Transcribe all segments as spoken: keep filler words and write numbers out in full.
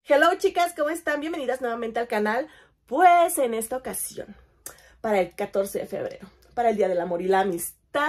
Hello chicas, ¿cómo están? Bienvenidas nuevamente al canal. Pues en esta ocasión, para el catorce de febrero, para el Día del Amor y la Amistad,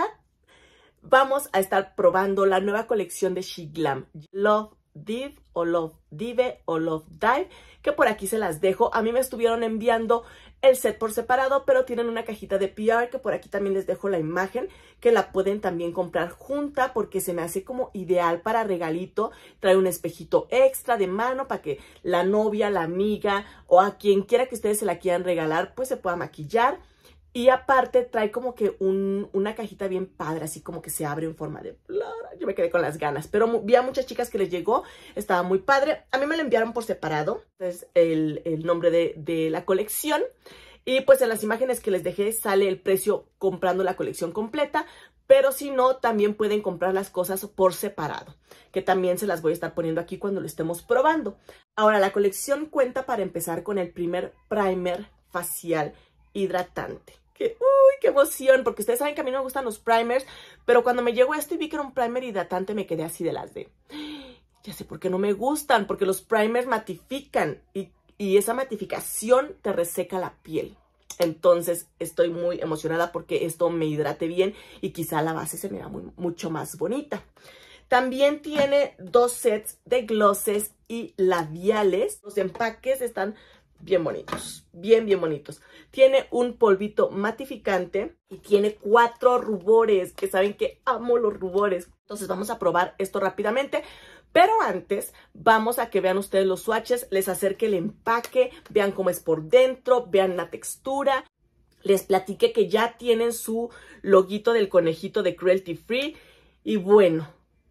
vamos a estar probando la nueva colección de SheGlam, Love Dive o Love Dive o Love Dive, que por aquí se las dejo. A mí me estuvieron enviando el set por separado, pero tienen una cajita de P R que por aquí también les dejo la imagen, que la pueden también comprar junta porque se me hace como ideal para regalito. Trae un espejito extra de mano para que la novia, la amiga o a quien quiera que ustedes se la quieran regalar, pues se pueda maquillar. Y aparte trae como que un, una cajita bien padre, así como que se abre en forma de flor. Yo me quedé con las ganas, pero vi a muchas chicas que les llegó, estaba muy padre. A mí me lo enviaron por separado, es el, el nombre de, de la colección. Y pues en las imágenes que les dejé sale el precio comprando la colección completa, pero si no, también pueden comprar las cosas por separado, que también se las voy a estar poniendo aquí cuando lo estemos probando. Ahora, la colección cuenta para empezar con el primer primer facial hidratante. Que, uy, qué emoción, porque ustedes saben que a mí no me gustan los primers, pero cuando me llegó esto y vi que era un primer hidratante, me quedé así de las de, ya sé por qué no me gustan, porque los primers matifican y, y esa matificación te reseca la piel. Entonces estoy muy emocionada porque esto me hidrate bien y quizá la base se me vea muy, mucho más bonita. También tiene dos sets de glosses y labiales. Los empaques están bien bonitos, bien, bien bonitos. Tiene un polvito matificante y tiene cuatro rubores, que saben que amo los rubores. Entonces vamos a probar esto rápidamente. Pero antes, vamos a que vean ustedes los swatches, les acerque el empaque, vean cómo es por dentro, vean la textura. Les platiqué que ya tienen su loguito del conejito de Cruelty Free. Y bueno,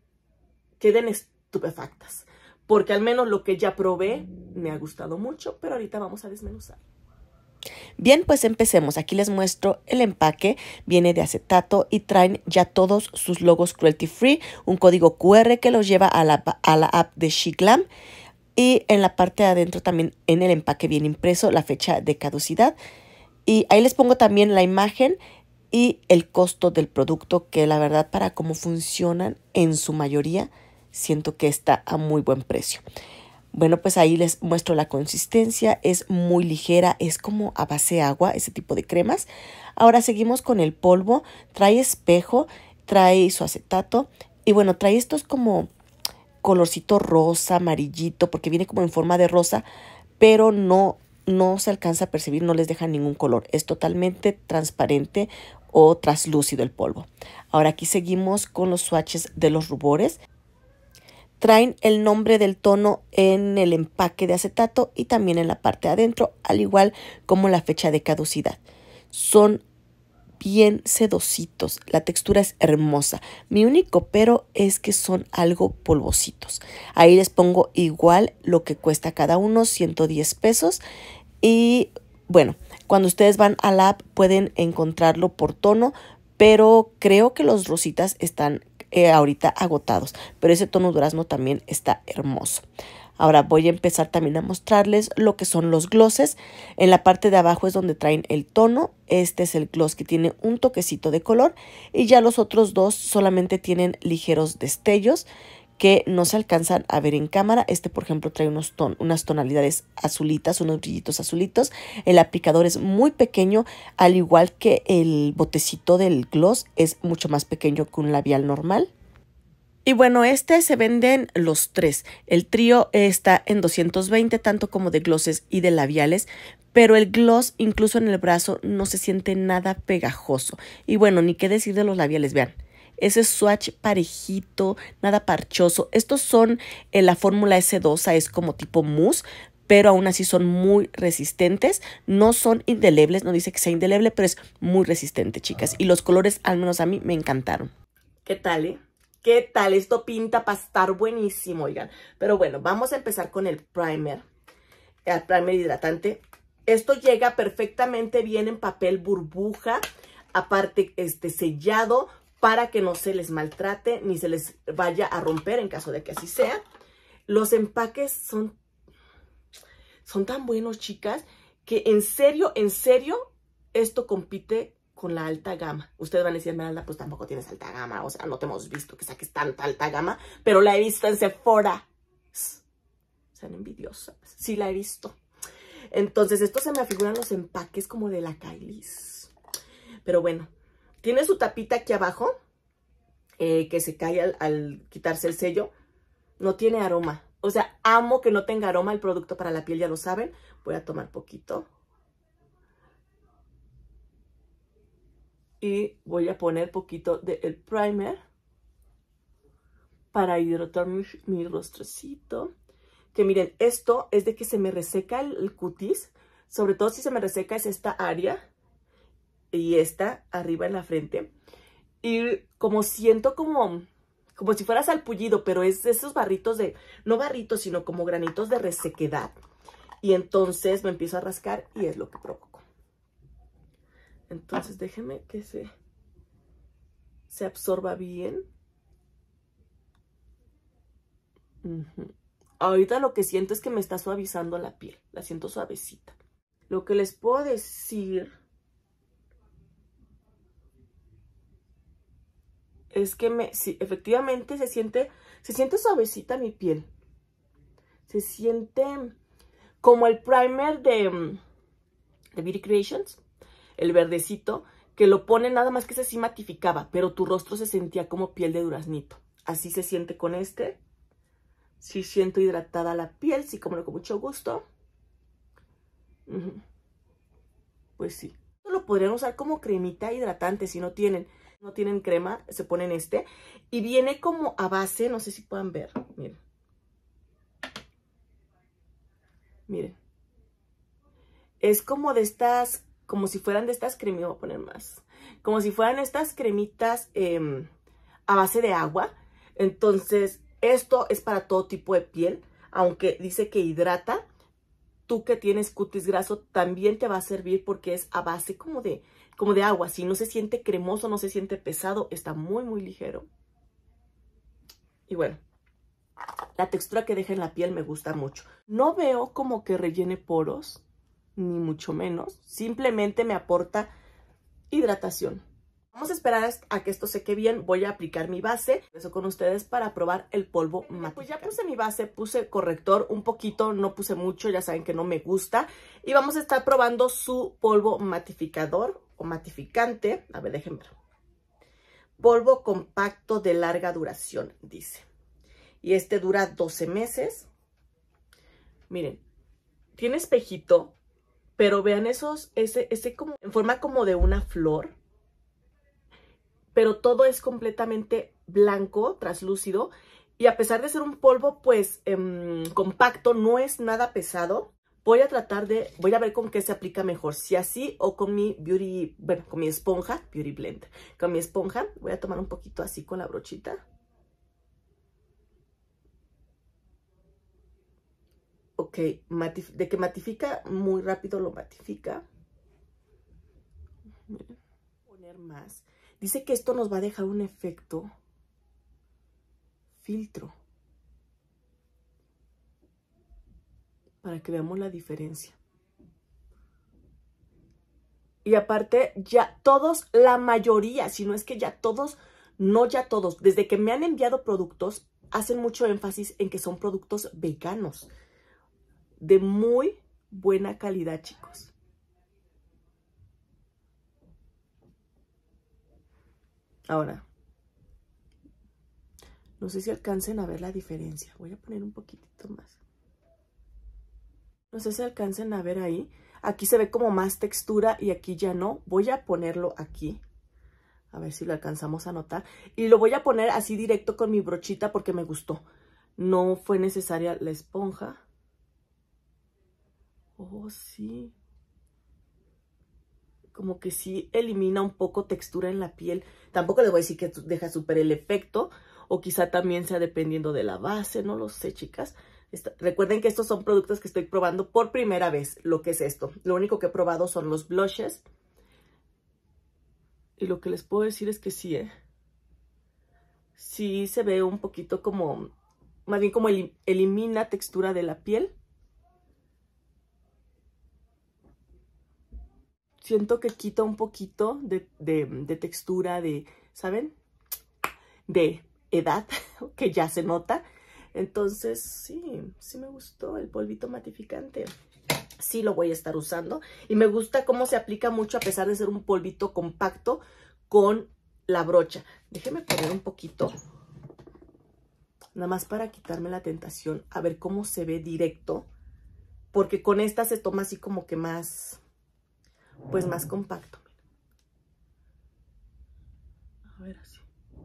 queden estupefactas, porque al menos lo que ya probé me ha gustado mucho, pero ahorita vamos a desmenuzar. Bien, pues empecemos. Aquí les muestro el empaque. Viene de acetato y traen ya todos sus logos cruelty free, un código Q R que los lleva a la, a la app de SheGlam. Y en la parte de adentro también en el empaque viene impreso la fecha de caducidad. Y ahí les pongo también la imagen y el costo del producto, que la verdad para cómo funcionan en su mayoría siento que está a muy buen precio. Bueno, pues ahí les muestro la consistencia, es muy ligera, es como a base de agua, ese tipo de cremas. Ahora seguimos con el polvo, trae espejo, trae su acetato y bueno, trae estos como colorcito rosa, amarillito, porque viene como en forma de rosa, pero no, no se alcanza a percibir, no les deja ningún color, es totalmente transparente o traslúcido el polvo. Ahora aquí seguimos con los swatches de los rubores. Traen el nombre del tono en el empaque de acetato y también en la parte de adentro, al igual como la fecha de caducidad. Son bien sedositos, la textura es hermosa. Mi único pero es que son algo polvositos. Ahí les pongo igual lo que cuesta cada uno, ciento diez pesos. Y bueno, cuando ustedes van a la app pueden encontrarlo por tono, pero creo que los rositas están Eh, ahorita agotados, pero ese tono durazno también está hermoso. Ahora voy a empezar también a mostrarles lo que son los glosses. En la parte de abajo es donde traen el tono. Este es el gloss que tiene un toquecito de color y ya los otros dos solamente tienen ligeros destellos que no se alcanzan a ver en cámara. Este, por ejemplo, trae unos ton unas tonalidades azulitas, unos brillitos azulitos. El aplicador es muy pequeño, al igual que el botecito del gloss es mucho más pequeño que un labial normal. Y bueno, este se venden los tres. El trío está en doscientos veinte, tanto como de glosses y de labiales, pero el gloss, incluso en el brazo, no se siente nada pegajoso. Y bueno, ni qué decir de los labiales, vean. Ese swatch parejito, nada parchoso. Estos son en la fórmula sedosa, es como tipo mousse, pero aún así son muy resistentes. No son indelebles, no dice que sea indeleble, pero es muy resistente, chicas. Y los colores, al menos a mí, me encantaron. ¿Qué tal, eh? ¿Qué tal? Esto pinta para estar buenísimo, oigan. Pero bueno, vamos a empezar con el primer. El primer hidratante. Esto llega perfectamente bien en papel burbuja. Aparte, este sellado, para que no se les maltrate ni se les vaya a romper en caso de que así sea. Los empaques son, son tan buenos, chicas, que en serio, en serio, esto compite con la alta gama. Ustedes van a decir, Esmeralda, pues tampoco tienes alta gama, o sea, no te hemos visto que saques tanta alta gama, pero la he visto en Sephora. Sean envidiosas. Sí la he visto. Entonces, esto se me afiguran los empaques como de la Kylie's. Pero bueno, tiene su tapita aquí abajo, eh, que se cae al, al quitarse el sello. No tiene aroma. O sea, amo que no tenga aroma el producto para la piel, ya lo saben. Voy a tomar poquito. Y voy a poner poquito del primer para hidratar mi, mi rostrecito. Que miren, esto es de que se me reseca el, el cutis. Sobre todo si se me reseca es esta área. Y esta arriba en la frente. Y como siento como, como si fuera salpullido, pero es de esos barritos de, no barritos, sino como granitos de resequedad. Y entonces me empiezo a rascar y es lo que provoco. Entonces déjenme que se, se absorba bien. Uh-huh. Ahorita lo que siento es que me está suavizando la piel. La siento suavecita. Lo que les puedo decir es que me, sí, efectivamente se siente, se siente suavecita mi piel. Se siente como el primer de, de Beauty Creations, el verdecito, que lo pone nada más que se sí matificaba, pero tu rostro se sentía como piel de duraznito. Así se siente con este. Sí siento hidratada la piel, sí como con mucho gusto. Uh-huh. Pues sí. Lo podrían usar como cremita hidratante si no tienen. No tienen crema, se ponen este. Y viene como a base, no sé si puedan ver. Miren. Miren. Es como de estas, como si fueran de estas cremitas, voy a poner más. Como si fueran estas cremitas eh, a base de agua. Entonces, esto es para todo tipo de piel. Aunque dice que hidrata. Tú que tienes cutis graso también te va a servir porque es a base como de, como de agua. Si no se siente cremoso, no se siente pesado, está muy, muy ligero. Y bueno, la textura que deja en la piel me gusta mucho. No veo como que rellene poros, ni mucho menos. Simplemente me aporta hidratación. Vamos a esperar a que esto seque bien. Voy a aplicar mi base. Empiezo con ustedes para probar el polvo matificante. Pues ya puse mi base, puse corrector un poquito, no puse mucho, ya saben que no me gusta. Y vamos a estar probando su polvo matificador o matificante. A ver, déjenme ver. Polvo compacto de larga duración, dice. Y este dura doce meses. Miren, tiene espejito, pero vean esos, ese, ese como en forma como de una flor. Pero todo es completamente blanco, translúcido. Y a pesar de ser un polvo, pues, eh, compacto, no es nada pesado. Voy a tratar de, voy a ver con qué se aplica mejor. Si así o con mi Beauty, bueno, con mi esponja, Beauty Blend. Con mi esponja, voy a tomar un poquito así con la brochita. Ok, de que matifica muy rápido, lo matifica. Miren, poner más. Dice que esto nos va a dejar un efecto filtro. Para que veamos la diferencia. Y aparte, ya todos, la mayoría, si no es que ya todos, no ya todos, desde que me han enviado productos, hacen mucho énfasis en que son productos veganos. De muy buena calidad, chicos. Ahora, no sé si alcancen a ver la diferencia. Voy a poner un poquitito más. No sé si alcancen a ver ahí. Aquí se ve como más textura y aquí ya no. Voy a ponerlo aquí. A ver si lo alcanzamos a notar. Y lo voy a poner así directo con mi brochita porque me gustó. No fue necesaria la esponja. Oh, sí. Como que sí elimina un poco textura en la piel. Tampoco les voy a decir que deja súper el efecto. O quizá también sea dependiendo de la base. No lo sé, chicas. Esta, recuerden que estos son productos que estoy probando por primera vez. Lo que es esto. Lo único que he probado son los blushes. Y lo que les puedo decir es que sí, ¿eh? Sí se ve un poquito como... Más bien como el, elimina textura de la piel. Siento que quita un poquito de, de, de textura, de, ¿saben? De edad, que ya se nota. Entonces, sí, sí me gustó el polvito matificante. Sí lo voy a estar usando. Y me gusta cómo se aplica mucho a pesar de ser un polvito compacto con la brocha. Déjeme poner un poquito. Nada más para quitarme la tentación. A ver cómo se ve directo. Porque con esta se toma así como que más, pues más compacto. A ver así.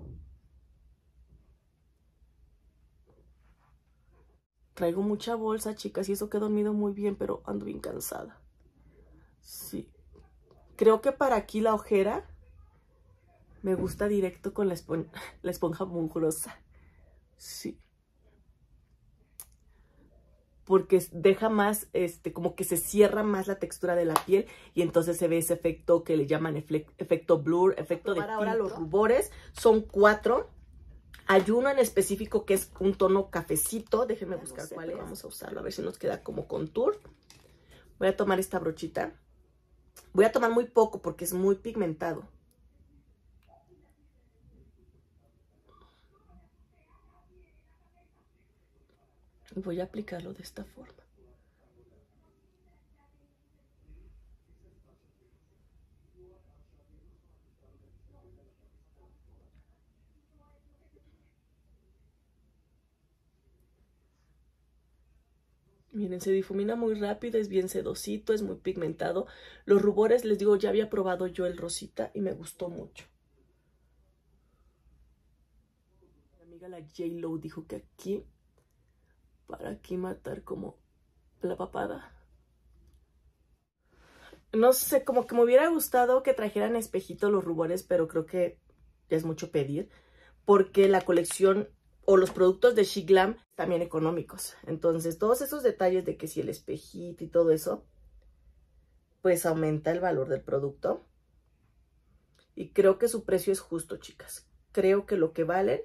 Traigo mucha bolsa, chicas, y eso que he dormido muy bien, pero ando bien cansada. Sí. Creo que para aquí la ojera me gusta directo con la esponja, la esponja mugrosa. Sí. Porque deja más, este, como que se cierra más la textura de la piel y entonces se ve ese efecto que le llaman efecto blur, efecto de filtro. Ahora los rubores son cuatro. Hay uno en específico que es un tono cafecito. Déjenme buscar cuál es. Vamos a usarlo a ver si nos queda como contour. Voy a tomar esta brochita. Voy a tomar muy poco porque es muy pigmentado. Y voy a aplicarlo de esta forma. Miren, se difumina muy rápido, es bien sedosito, es muy pigmentado. Los rubores, les digo, ya había probado yo el rosita y me gustó mucho. Mi amiga la J-Lo dijo que aquí, para aquí matar como la papada. No sé, como que me hubiera gustado que trajeran espejito los rubores, pero creo que ya es mucho pedir. Porque la colección o los productos de She Glam también económicos. Entonces, todos esos detalles de que si el espejito y todo eso, pues aumenta el valor del producto. Y creo que su precio es justo, chicas. Creo que lo que valen,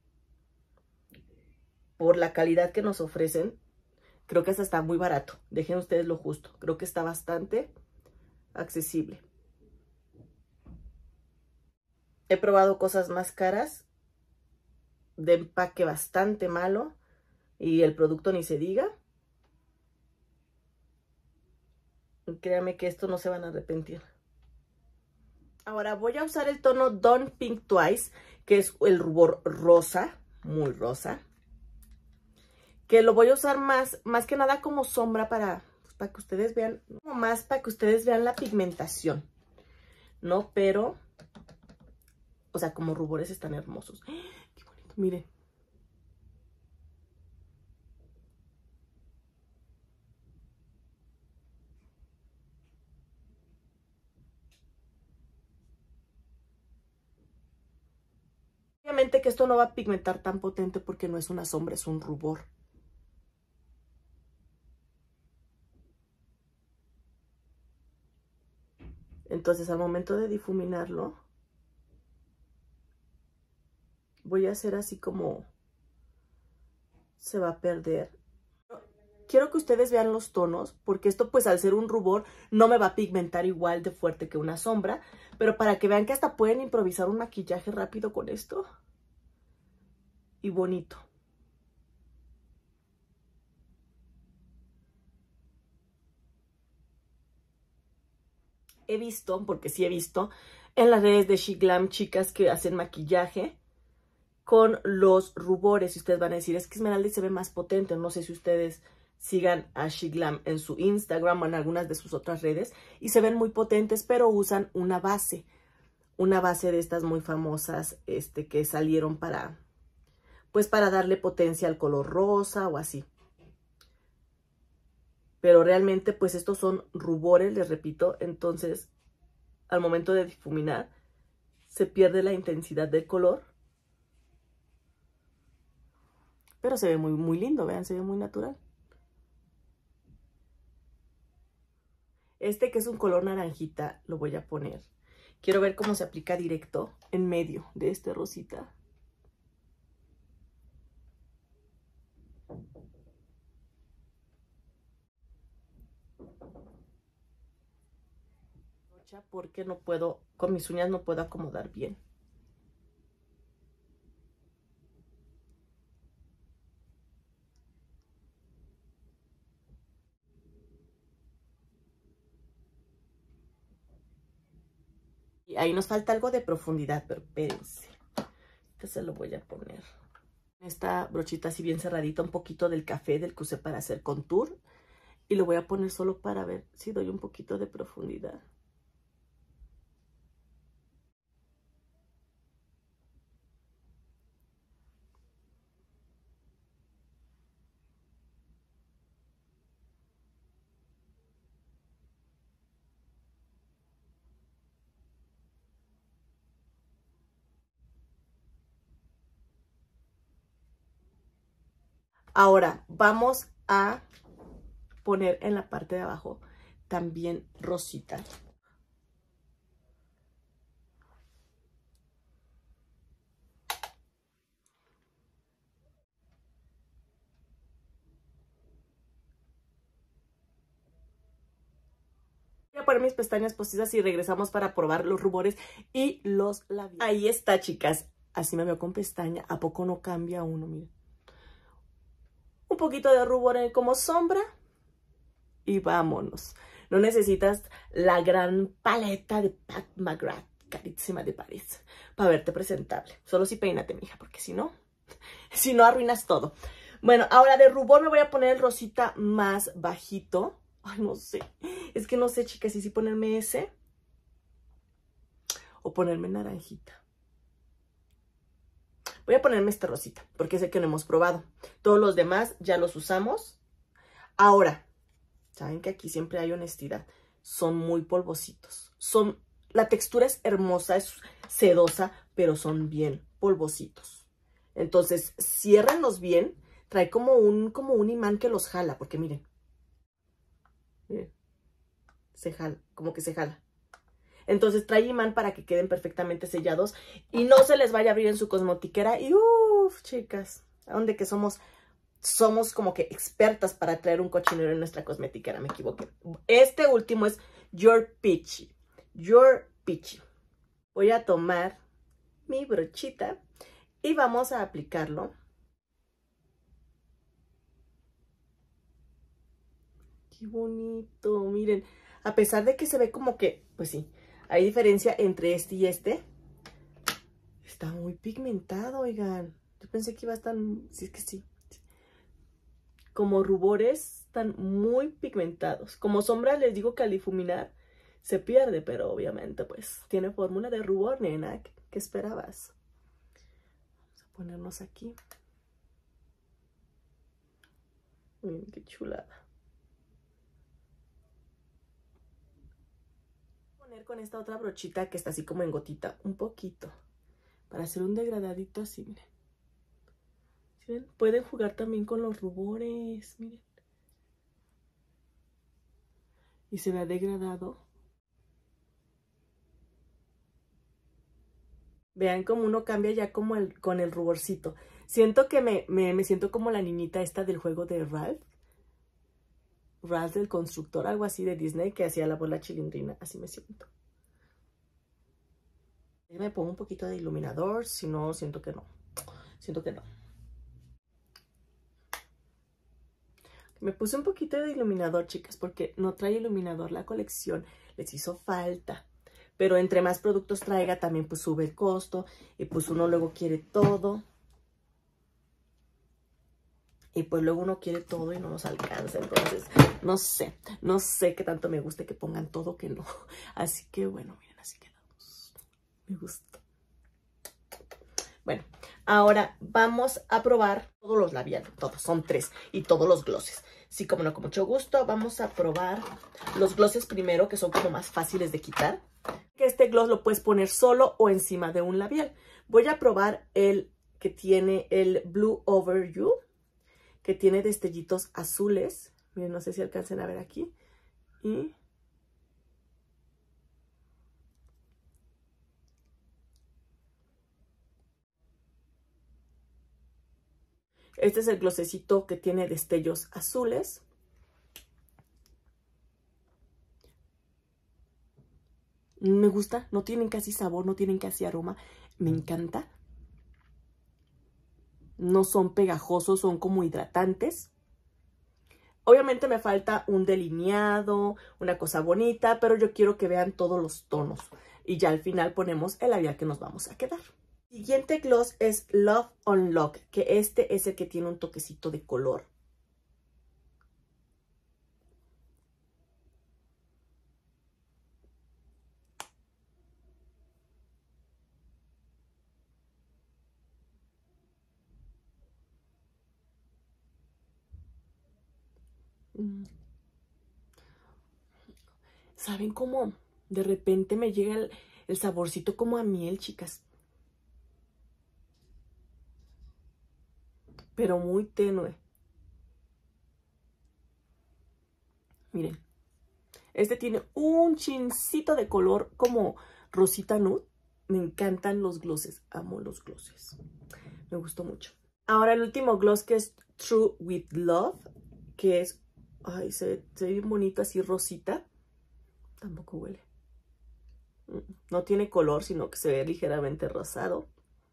por la calidad que nos ofrecen, creo que hasta está muy barato. Dejen ustedes lo justo. Creo que está bastante accesible. He probado cosas más caras, de empaque bastante malo, y el producto ni se diga. Créanme que esto no se van a arrepentir. Ahora voy a usar el tono Don't Pink Twice, que es el rubor rosa, muy rosa. Que lo voy a usar más, más que nada como sombra para, pues, para que ustedes vean, más para que ustedes vean la pigmentación, ¿no? Pero, o sea, como rubores están hermosos. ¡Qué bonito! Miren. Obviamente que esto no va a pigmentar tan potente porque no es una sombra, es un rubor. Entonces, al momento de difuminarlo, voy a hacer así como se va a perder. Quiero que ustedes vean los tonos, porque esto pues al ser un rubor no me va a pigmentar igual de fuerte que una sombra, pero para que vean que hasta pueden improvisar un maquillaje rápido con esto. Y bonito. He visto, porque sí he visto, en las redes de She Glam chicas que hacen maquillaje con los rubores. Y ustedes van a decir, es que Esmeralda se ve más potente. No sé si ustedes sigan a She Glam en su Instagram o en algunas de sus otras redes. Y se ven muy potentes, pero usan una base. Una base de estas muy famosas este, que salieron para, pues para darle potencia al color rosa o así. Pero realmente pues estos son rubores, les repito. Entonces al momento de difuminar se pierde la intensidad del color. Pero se ve muy, muy lindo, vean, se ve muy natural. Este que es un color naranjita lo voy a poner. Quiero ver cómo se aplica directo en medio de este rosita. Porque no puedo, con mis uñas no puedo acomodar bien. ahí nos falta algo de profundidad, pero espérense. Este se lo voy a poner. Esta brochita así bien cerradita, un poquito del café del que usé para hacer contour. Y lo voy a poner solo para ver si doy un poquito de profundidad. Ahora vamos a poner en la parte de abajo también rosita. Voy a poner mis pestañas postizas y regresamos para probar los rubores y los labios. Ahí está, chicas. Así me veo con pestaña. ¿A poco no cambia uno? Miren. Un poquito de rubor como sombra y vámonos. No necesitas la gran paleta de Pat McGrath, carísima de París, para verte presentable. Solo si peínate, mija, porque si no, si no arruinas todo. Bueno, ahora de rubor me voy a poner el rosita más bajito. Ay, no sé. Es que no sé, chicas, si sí ponerme ese o ponerme naranjita. Voy a ponerme este rosita, porque sé que no hemos probado. Todos los demás ya los usamos. Ahora, saben que aquí siempre hay honestidad. Son muy polvositos. Son, la textura es hermosa, es sedosa, pero son bien polvositos. Entonces, ciérrenlos bien. Trae como un, como un imán que los jala, porque miren. Miren. Se jala, como que se jala. Entonces trae imán para que queden perfectamente sellados y no se les vaya a abrir en su cosmetiquera. Y uff, chicas, ¿a dónde que somos? Somos como que expertas para traer un cochinero en nuestra cosmetiquera, me equivoqué. Este último es Your Peachy. Your Peachy. Voy a tomar mi brochita y vamos a aplicarlo. Qué bonito, miren. A pesar de que se ve como que, pues sí, hay diferencia entre este y este. Está muy pigmentado, oigan. Yo pensé que iba a estar... Sí, es que sí. Como rubores, están muy pigmentados. Como sombras les digo que al difuminar se pierde, pero obviamente pues tiene fórmula de rubor, nena. ¿Qué, qué esperabas? Vamos a ponernos aquí. Miren qué chulada. Con esta otra brochita que está así como en gotita, un poquito, para hacer un degradadito así, miren. ¿Sí ven? Pueden jugar también con los rubores, miren. Y se vea degradado. Vean cómo uno cambia ya como el, con el ruborcito. Siento que me, me, me siento como la niñita esta del juego de Ralph. Ralph del constructor, algo así de Disney, que hacía la bola chilindrina. Así me siento. Me pongo un poquito de iluminador, si no, siento que no. Siento que no. Me puse un poquito de iluminador, chicas, porque no trae iluminador la colección. Les hizo falta. Pero entre más productos traiga, también pues sube el costo. Y pues uno luego quiere todo. Y pues luego uno quiere todo y no nos alcanza. Entonces, no sé. No sé qué tanto me guste que pongan todo que no. Así que bueno, miren, así quedamos. Me gusta. Bueno, ahora vamos a probar todos los labiales. Todos, son tres. Y todos los glosses. Sí, como no, con mucho gusto. Vamos a probar los glosses primero, que son como más fáciles de quitar. Que este gloss lo puedes poner solo o encima de un labial. Voy a probar el que tiene el Blue Over You, que tiene destellitos azules. Miren, no sé si alcancen a ver aquí. Y este es el glossecito que tiene destellos azules. Me gusta, no tienen casi sabor, no tienen casi aroma. Me encanta. No son pegajosos, son como hidratantes. Obviamente me falta un delineado, una cosa bonita, pero yo quiero que vean todos los tonos. y ya al final ponemos el labial que nos vamos a quedar. Siguiente gloss es Love Unlock, que este es el que tiene un toquecito de color. ¿Saben cómo? De repente me llega el, el saborcito como a miel, chicas. Pero muy tenue. Miren. Este tiene un chincito de color como rosita nude. Me encantan los glosses. Amo los glosses. Me gustó mucho. Ahora el último gloss que es True with Love. Que es... Ay, se ve, se ve bien bonito así rosita. Tampoco huele. No tiene color, sino que se ve ligeramente rosado.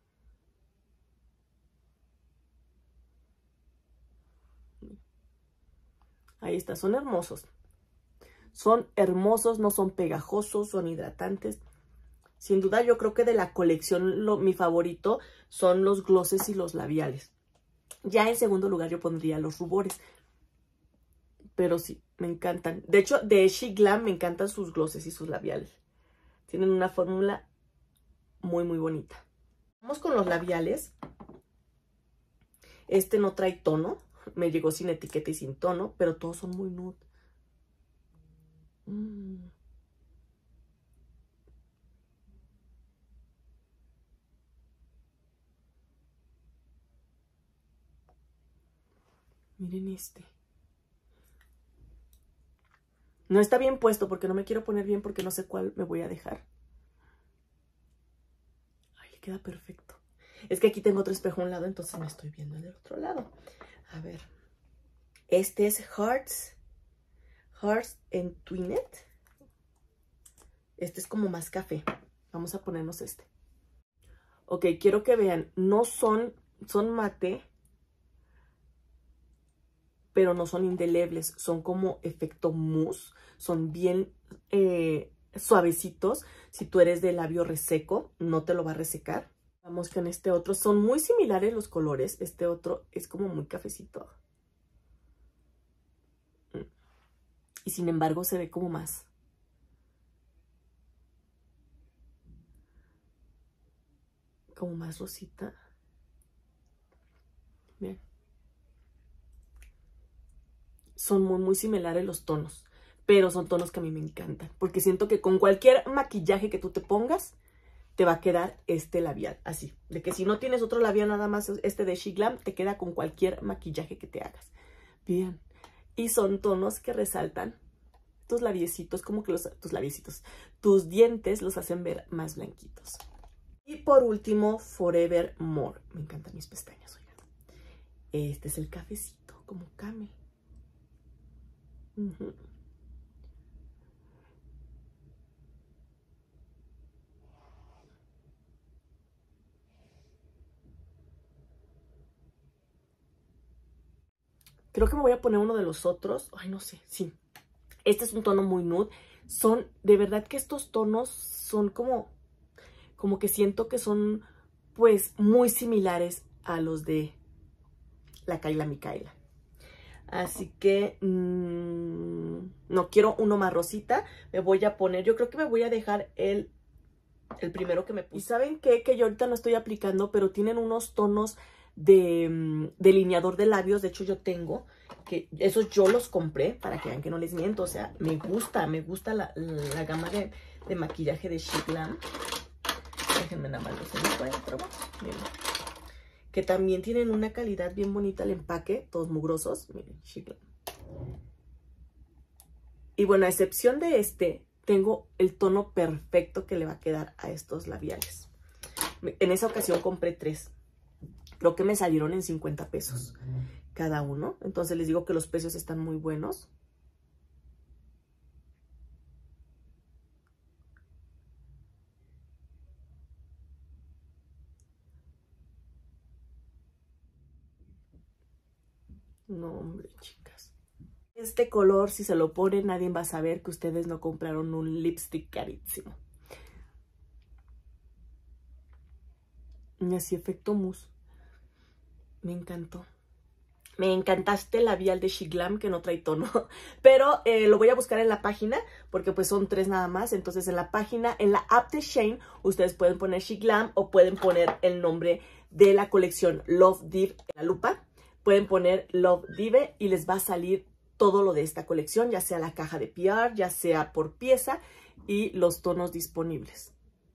Ahí está, son hermosos. Son hermosos, no son pegajosos, son hidratantes. Sin duda yo creo que de la colección lo, mi favorito son los glosses y los labiales. Ya en segundo lugar yo pondría los rubores. Pero sí, me encantan. De hecho, de SheGlam me encantan sus glosses y sus labiales. Tienen una fórmula muy, muy bonita. Vamos con los labiales. Este no trae tono. Me llegó sin etiqueta y sin tono, pero todos son muy nude. Mm. Miren este. No está bien puesto porque no me quiero poner bien porque no sé cuál me voy a dejar. Ay, le queda perfecto. Es que aquí tengo otro espejo a un lado, entonces me estoy viendo del otro lado. A ver. Este es Hearts. Hearts en Twinette. Este es como más café. Vamos a ponernos este. Ok, quiero que vean. No son, son mate, pero no son indelebles. Son como efecto mousse. Son bien eh, suavecitos. Si tú eres de labio reseco, no te lo va a resecar. Vamos con este otro. Son muy similares los colores. Este otro es como muy cafecito. Y sin embargo se ve como más. Como más rosita. Bien. Son muy, muy similares los tonos. Pero son tonos que a mí me encantan. Porque siento que con cualquier maquillaje que tú te pongas, te va a quedar este labial. Así. De que si no tienes otro labial nada más este de SheGlam, te queda con cualquier maquillaje que te hagas. Bien. Y son tonos que resaltan tus labiecitos, como que los, tus labiecitos, tus dientes los hacen ver más blanquitos. Y por último, Forevermore. Me encantan mis pestañas, oigan. Este es el cafecito, como camel. Uh-huh. Creo que me voy a poner uno de los otros. Ay, no sé, sí. Este es un tono muy nude. Son, de verdad que estos tonos son como, como que siento que son, pues, muy similares a los de la Kyla Micaela. Así que, mmm, no quiero uno más rosita. Me voy a poner, yo creo que me voy a dejar el, el primero que me puse. ¿Y saben qué? Que yo ahorita no estoy aplicando, pero tienen unos tonos de um, delineador de labios. De hecho yo tengo, que esos yo los compré, para que vean que no les miento. O sea, me gusta, me gusta la, la gama de, de maquillaje de SheGlam. Déjenme nada más los encuentro. Miren. Que también tienen una calidad bien bonita el empaque, todos mugrosos. Miren, SheGlam. Y bueno, a excepción de este, tengo el tono perfecto que le va a quedar a estos labiales. En esa ocasión compré tres. Creo que me salieron en cincuenta pesos cada uno. Entonces les digo que los precios están muy buenos. No, hombre, chicas. Este color, si se lo ponen, nadie va a saber que ustedes no compraron un lipstick carísimo. Y así efecto mousse. Me encantó. Me encantaste el labial de SheGlam, que no trae tono, pero eh, lo voy a buscar en la página, porque pues son tres nada más. Entonces en la página, en la app de Shein, ustedes pueden poner SheGlam o pueden poner el nombre de la colección Love Div en la lupa. Pueden poner Love Dive y les va a salir todo lo de esta colección, ya sea la caja de P R, ya sea por pieza y los tonos disponibles.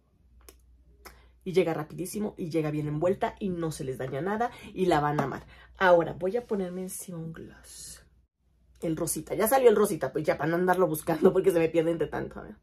Y llega rapidísimo y llega bien envuelta y no se les daña nada y la van a amar. Ahora voy a ponerme encima un gloss. El rosita. Ya salió el rosita, pues ya para no andarlo buscando porque se me pierde entre tanto. A ver.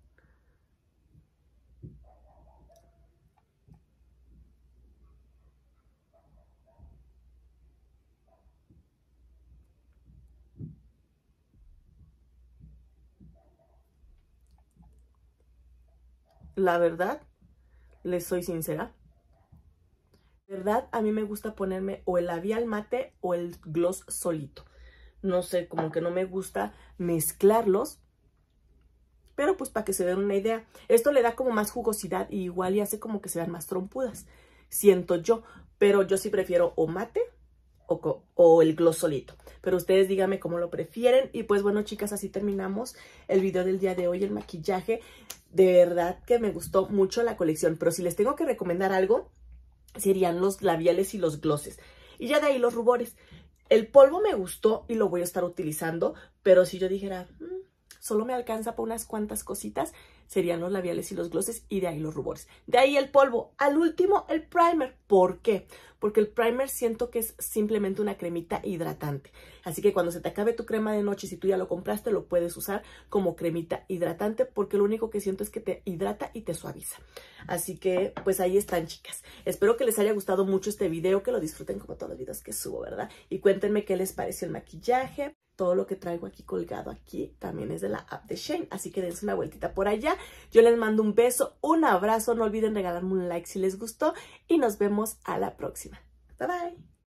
La verdad, les soy sincera. De verdad, a mí me gusta ponerme o el labial mate o el gloss solito. No sé, como que no me gusta mezclarlos. Pero pues para que se den una idea. Esto le da como más jugosidad y igual y hace como que se vean más trompudas. Siento yo. Pero yo sí prefiero o mate o, o el gloss solito. Pero ustedes díganme cómo lo prefieren. Y pues bueno, chicas, así terminamos el video del día de hoy, el maquillaje. De verdad que me gustó mucho la colección. Pero si les tengo que recomendar algo, serían los labiales y los glosses. Y ya de ahí los rubores. El polvo me gustó y lo voy a estar utilizando. Pero si yo dijera, mmm, solo me alcanza para unas cuantas cositas, serían los labiales y los glosses y de ahí los rubores. De ahí el polvo. Al último, el primer. ¿Por qué? Porque el primer siento que es simplemente una cremita hidratante. Así que cuando se te acabe tu crema de noche, si tú ya lo compraste, lo puedes usar como cremita hidratante, porque lo único que siento es que te hidrata y te suaviza. Así que pues ahí están, chicas. Espero que les haya gustado mucho este video, que lo disfruten como todos los videos que subo, ¿verdad? Y cuéntenme qué les pareció el maquillaje. Todo lo que traigo aquí colgado aquí también es de la app de Shein, así que dense una vueltita por allá. Yo les mando un beso, un abrazo, no olviden regalarme un like si les gustó y nos vemos a la próxima. Bye bye.